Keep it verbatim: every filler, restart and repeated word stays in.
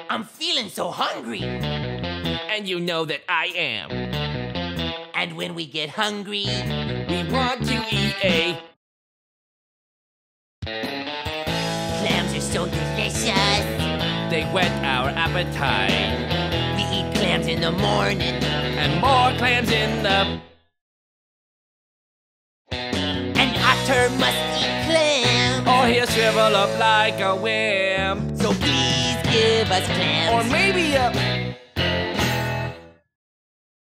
I'm feeling so hungry. And you know that I am. And when we get hungry, we want to eat a... Clams are so delicious. They whet our appetite. We eat clams in the morning. And more clams in the... An otter must eat clams. Or he'll shrivel up like a whim. So please give us clams. Or maybe a...